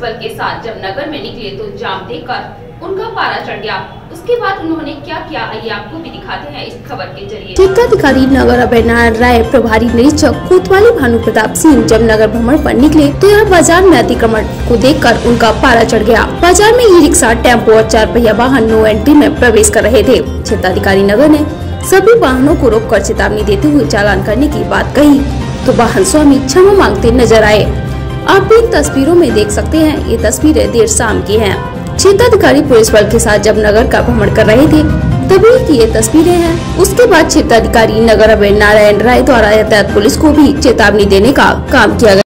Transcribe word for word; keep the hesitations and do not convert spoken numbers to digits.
बल के साथ जब नगर में निकले तो जाम देखकर उनका पारा चढ़ गया। उसके बाद उन्होंने क्या किया, आइए आपको भी दिखाते हैं इस खबर के जरिए। क्षेत्राधिकारी नगर अभय नारायण राय, प्रभारी निरीक्षक कोतवाली भानु प्रताप सिंह जब नगर भ्रमण पर निकले तो यहाँ बाजार में अतिक्रमण को देखकर उनका पारा चढ़ गया। बाजार में ई रिक्शा, टेम्पो और चार पहिया वाहन नो एंट्री में प्रवेश कर रहे थे। क्षेत्राधिकारी नगर ने सभी वाहनों को रोककर चेतावनी देते हुए चालान करने की बात कही तो वाहन स्वामी क्षमा मांगते नजर आए। आप भी इन तस्वीरों में देख सकते हैं, ये तस्वीरें देर शाम की हैं। क्षेत्राधिकारी पुलिस बल के साथ जब नगर का भ्रमण कर रहे थे तभी की ये तस्वीरें हैं। उसके बाद क्षेत्राधिकारी नगर अभय नारायण राय द्वारा यातायात पुलिस को भी चेतावनी देने का काम किया गया।